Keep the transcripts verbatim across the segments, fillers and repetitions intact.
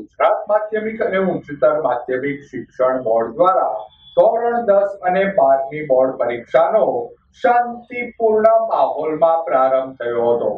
ગુજરાત માધ્યમિક અને ઉચ્ચતર માધ્યમિક શિક્ષણ બોર્ડ દ્વારા ધોરણ દસ અને બાર ની બોર્ડ પરીક્ષાનો શાંતિપૂર્ણ માહોલમાં પ્રારંભ થયો હતો.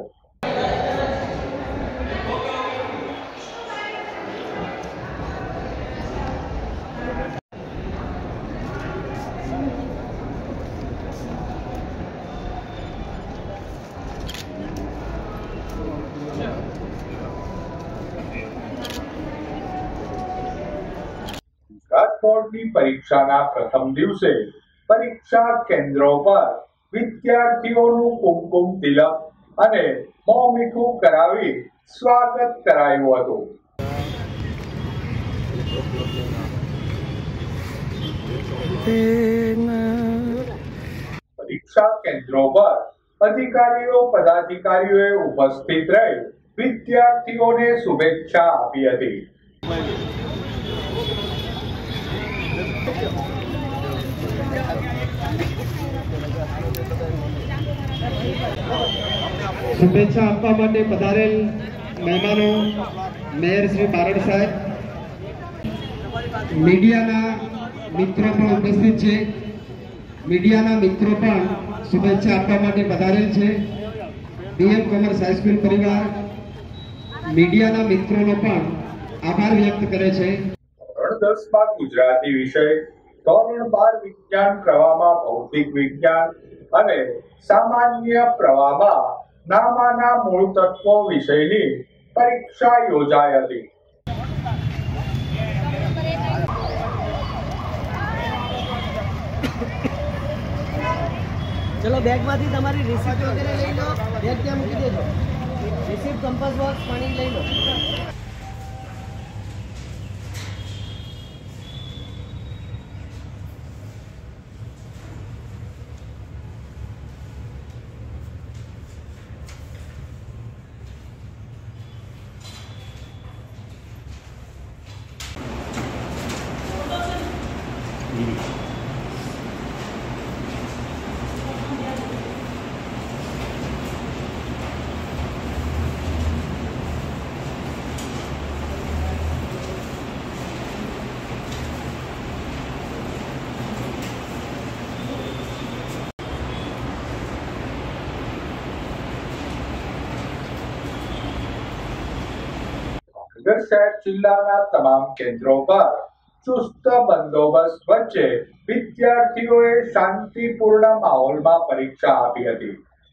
ગુજરાત બોર્ડની પરીક્ષાના પ્રથમ દિવસે પરીક્ષા કેન્દ્રો પર વિદ્યાર્થીઓનું કુમકુમ તિલક અને મોં મીઠું કરાવી સ્વાગત કરાયું હતું. પરીક્ષા કેન્દ્રો પર અધિકારીઓ પદાધિકારીઓએ ઉપસ્થિત રહી વિદ્યાર્થીઓને શુભેચ્છા આપી હતી. શુભેચ્છા આપવા માટે પધારેલ મહેમાનો, મેયર શ્રી બારડ સાહેબ, મીડિયાના મિત્રો પણ ઉપસ્થિત છે. મીડિયાના મિત્રો પણ શુભેચ્છા આપવા માટે પધારેલ છે. ડીએમ કોમર્સ હાઈસ્કૂલ પરિવાર મીડિયાના મિત્રોનો પણ આભાર વ્યક્ત કરે છે. ધોરણ દસ માં ગુજરાતી વિષય, ધોરણ બાર વિજ્ઞાન પ્રવાહમાં ભૌતિક વિજ્ઞાન અને સામાન્ય પ્રવાહમાં નામાના મૂળ તત્વો વિષયની પરીક્ષા યોજાઈ હતી. ચલો બેગમાંથી તમારી રિસિપ્ટ વગેરે લઈ લો, બેગ ત્યાં મૂકી દેજો. રિસિપ્ટ, કંપાસ બોક્સ, પાણી લઈ લો. ભાવનગર શહેર જિલ્લાના તમામ કેન્દ્રો પર ચુસ્ત બંદોબસ્ત વચ્ચે વિદ્યાર્થીઓએ શાંતિપૂર્ણ માહોલમાં પરીક્ષા આપી હતી.